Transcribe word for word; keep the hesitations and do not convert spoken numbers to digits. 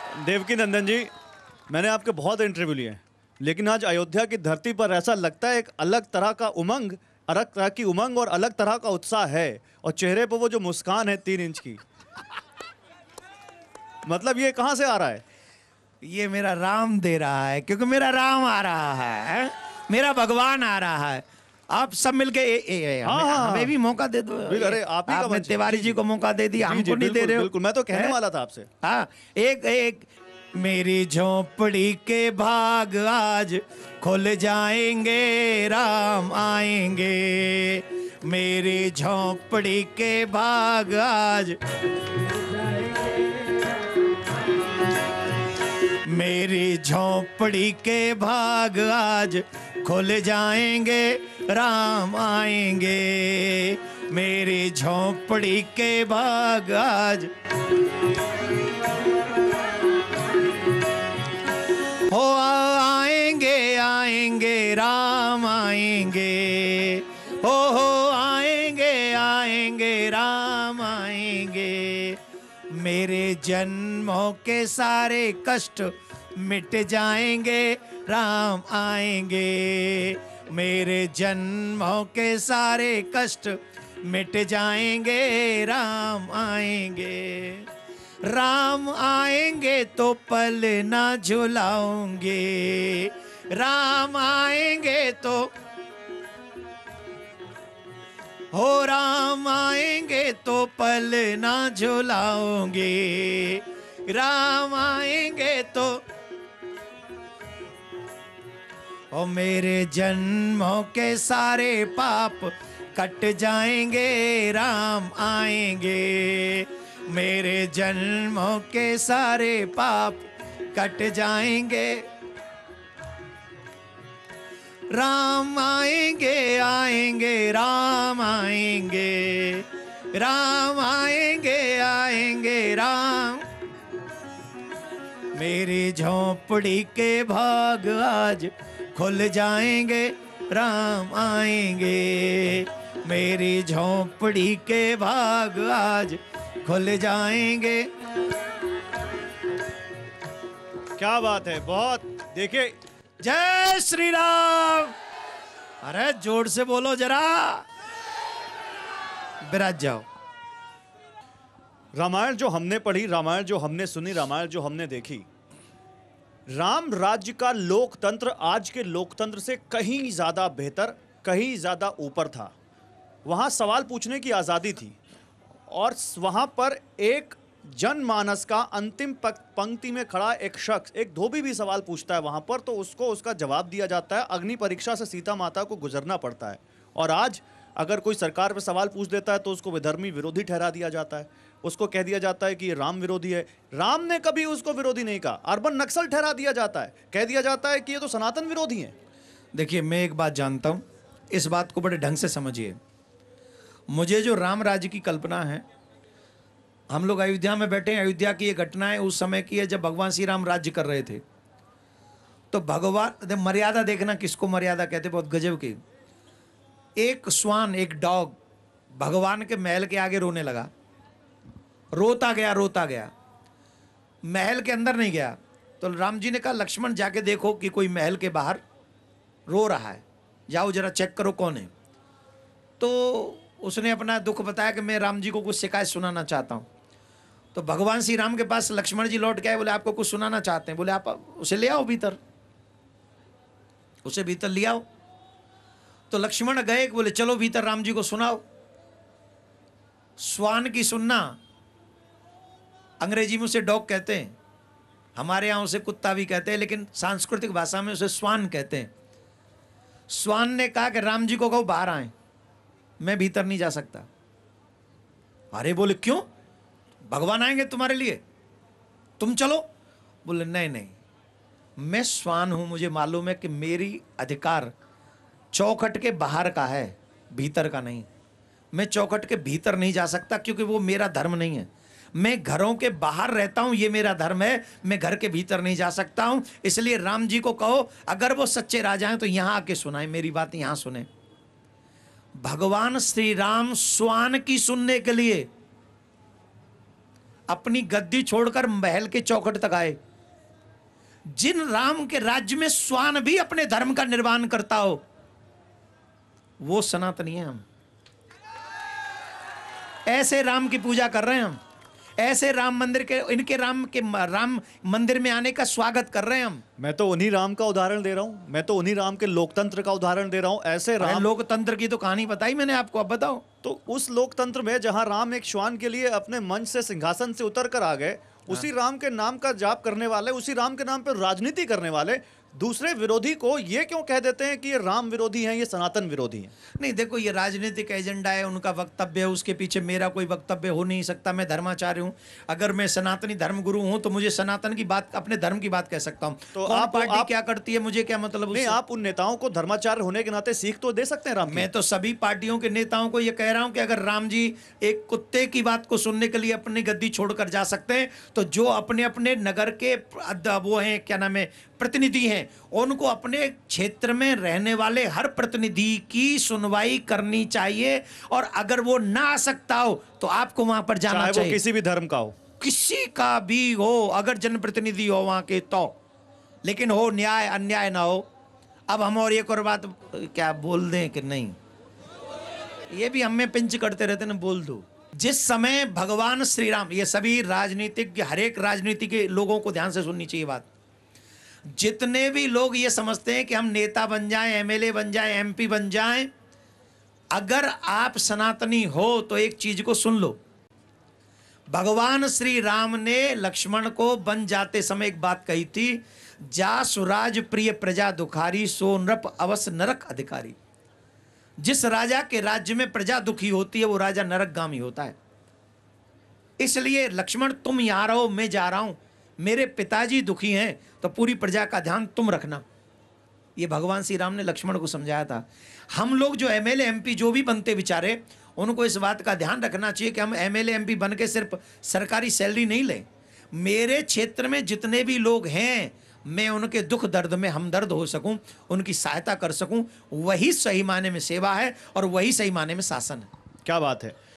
देवकी नंदन जी, मैंने आपके बहुत इंटरव्यू लिए, लेकिन आज अयोध्या की धरती पर ऐसा लगता है एक अलग तरह का उमंग, अलग तरह की उमंग और अलग तरह का उत्साह है, और चेहरे पर वो जो मुस्कान है तीन इंच की, मतलब ये कहाँ से आ रहा है? ये मेरा राम दे रहा है, क्योंकि मेरा राम आ रहा है, मेरा भगवान आ रहा है। आप सब मिलके ए, ए, ए, हाँ, हमें, हाँ, हमें भी मौका दे दो। अरे आप ही का आपने मंच। तिवारी जी, जी को मौका दे दिया, जी, हमको जी, नहीं दे बिल्कुल, रहे हो। बिल्कुल, मैं तो कहने है? वाला था आपसे। हाँ, एक एक मेरी झोंपड़ी के भाग आज खुल जाएंगे, राम आएंगे। मेरी झोंपड़ी के भाग आज, मेरी झोंपड़ी के भाग आज खुल जाएंगे, राम आएंगे। मेरी झोंपड़ी के भाग आज हो आएंगे, आएंगे, राम आएंगे। हो हो आएंगे, आएंगे, राम आएंगे। मेरे जन्मों के सारे कष्ट मिट जाएंगे, राम आएंगे। मेरे जन्मों के सारे कष्ट मिट जाएंगे, राम आएंगे। राम आएंगे तो पल ना झुलाऊंगे, राम आएंगे तो हो राम आएंगे तो पल ना झुलाऊंगे, राम आएंगे तो ओ मेरे जन्मों के सारे पाप कट जाएंगे, राम आएंगे। मेरे जन्मों के सारे पाप कट जाएंगे, राम आएंगे, आएंगे, राम आएंगे। राम आएंगे, आएंगे, राम। मेरी झोंपड़ी के भाग आज खुल जाएंगे, राम आएंगे। मेरी झोंपड़ी के भाग आज खुल जाएंगे। क्या बात है, बहुत। देखिए, जय श्री राम। अरे जोर से बोलो जरा, विराज जाओ। रामायण जो हमने पढ़ी, रामायण जो हमने सुनी, रामायण जो हमने देखी, राम राज्य का लोकतंत्र आज के लोकतंत्र से कहीं ज्यादा बेहतर, कहीं ज्यादा ऊपर था। वहां सवाल पूछने की आजादी थी, और वहां पर एक जनमानस का अंतिम पंक्ति में खड़ा एक शख्स, एक धोबी भी सवाल पूछता है वहां पर, तो उसको उसका जवाब दिया जाता है। अग्नि परीक्षा से सीता माता को गुजरना पड़ता है। और आज अगर कोई सरकार पे सवाल पूछ देता है तो उसको विधर्मी विरोधी ठहरा दिया जाता है, उसको कह दिया जाता है कि ये राम विरोधी है। राम ने कभी उसको विरोधी नहीं कहा, अर्बन नक्सल ठहरा दिया जाता है, कह दिया जाता है कि ये तो सनातन विरोधी है। देखिए, मैं एक बात जानता हूं, इस बात को बड़े ढंग से समझिए। मुझे जो राम राज्य की कल्पना है, हम लोग अयोध्या में बैठे हैं, अयोध्या की ये घटनाएं उस समय की है जब भगवान श्री राम राज्य कर रहे थे। तो भगवान, मर्यादा देखना किसको मर्यादा कहते, बहुत गजब की। एक स्वान, एक डॉग भगवान के महल के आगे रोने लगा, रोता गया रोता गया, महल के अंदर नहीं गया। तो राम जी ने कहा, लक्ष्मण जाके देखो कि कोई महल के बाहर रो रहा है, जाओ जरा चेक करो कौन है। तो उसने अपना दुख बताया कि मैं राम जी को कुछ शिकायत सुनाना चाहता हूं। तो भगवान श्री राम के पास लक्ष्मण जी लौट के आए, बोले आपको कुछ सुनाना चाहते हैं। बोले आप उसे ले आओ भीतर, उसे भीतर ले आओ। तो लक्ष्मण गए, बोले चलो भीतर राम जी को सुनाओ। स्वान की सुनना, अंग्रेजी में उसे डॉग कहते हैं, हमारे यहां उसे कुत्ता भी कहते हैं, लेकिन सांस्कृतिक भाषा में उसे स्वान कहते हैं। स्वान ने कहा कि राम जी को कहो बाहर आए, मैं भीतर नहीं जा सकता। अरे बोले क्यों, भगवान आएंगे तुम्हारे लिए, तुम चलो। बोले नहीं नहीं, मैं स्वान हूं, मुझे मालूम है कि मेरी अधिकार चौखट के बाहर का है, भीतर का नहीं। मैं चौखट के भीतर नहीं जा सकता क्योंकि वो मेरा धर्म नहीं है। मैं घरों के बाहर रहता हूं, ये मेरा धर्म है, मैं घर के भीतर नहीं जा सकता हूं। इसलिए राम जी को कहो अगर वो सच्चे राजा हैं तो यहां आके सुनाए, मेरी बात यहां सुने। भगवान श्री राम स्वान की सुनने के लिए अपनी गद्दी छोड़कर महल के चौखट तक आए। जिन राम के राज्य में श्वान भी अपने धर्म का निर्वाह करता हो, वो सनातनी है। हम ऐसे राम की पूजा कर रहे हैं, हम ऐसे राम मंदिर के, इनके राम के राम मंदिर में आने का स्वागत कर रहे हैं हम। मैं तो उन्हीं राम का उदाहरण दे रहा हूं, मैं तो उन्हीं राम के लोकतंत्र का उदाहरण दे रहा हूं। ऐसे राम, लोकतंत्र की तो कहानी बताई मैंने आपको, अब बताओ। तो उस लोकतंत्र में जहां राम एक श्वान के लिए अपने मंच से, सिंहासन से उतर कर आ गए, उसी राम के नाम का जाप करने वाले, उसी राम के नाम पर राजनीति करने वाले दूसरे विरोधी को ये क्यों कह देते हैं कि ये राम विरोधी हैं, ये सनातन विरोधी हैं? नहीं, देखो, ये राजनीतिक एजेंडा है, उनका वक्तव्य है, उसके पीछे मेरा कोई वक्तव्य हो नहीं सकता। मैं धर्माचार्य हूं, अगर मैं सनातनी धर्म गुरु हूं तो मुझे सनातन की बात, अपने धर्म की बात कह सकता हूं। तो कौन आप पार्टी आप, क्या करती है, मुझे क्या मतलब? नहीं, आप उन नेताओं को धर्माचार्य होने के नाते सीख तो दे सकते हैं राम की। मैं तो सभी पार्टियों के नेताओं को यह कह रहा हूं कि अगर राम जी एक कुत्ते की बात को सुनने के लिए अपनी गद्दी छोड़कर जा सकते हैं, तो जो अपने अपने नगर के वो हैं, क्या नाम है, प्रतिनिधि हैं, उनको अपने क्षेत्र में रहने वाले हर प्रतिनिधि की सुनवाई करनी चाहिए। और अगर वो ना आ सकता हो तो आपको वहां पर जाना चाहे चाहिए, वो किसी भी धर्म का हो, किसी का भी हो, अगर जनप्रतिनिधि हो वहां के तो, लेकिन हो न्याय, अन्याय ना हो। अब हम और एक और बात क्या बोल दें कि नहीं, ये भी हमें पिंच करते रहते ना, बोल दो। जिस समय भगवान श्री राम, ये सभी राजनीतिक, हर एक राजनीति के लोगों को ध्यान से सुननी चाहिए बात, जितने भी लोग ये समझते हैं कि हम नेता बन जाएं, एमएलए बन जाएं, एमपी बन जाएं, अगर आप सनातनी हो तो एक चीज को सुन लो। भगवान श्री राम ने लक्ष्मण को बन जाते समय एक बात कही थी, जा सुराज प्रिय प्रजा दुखारी, सो नृप अवश्य नरक अधिकारी। जिस राजा के राज्य में प्रजा दुखी होती है वो राजा नरकगामी होता है। इसलिए लक्ष्मण, तुम यहां रहो, मैं जा रहा हूं, मेरे पिताजी दुखी हैं तो पूरी प्रजा का ध्यान तुम रखना। ये भगवान श्री राम ने लक्ष्मण को समझाया था। हम लोग जो एमएलए एमपी जो भी बनते बेचारे, उनको इस बात का ध्यान रखना चाहिए कि हम एमएलए एमपी बन के सिर्फ सरकारी सैलरी नहीं लें। मेरे क्षेत्र में जितने भी लोग हैं, मैं उनके दुख दर्द में हमदर्द हो सकूं, उनकी सहायता कर सकूं, वही सही मायने में सेवा है और वही सही मायने में शासन है। क्या बात है।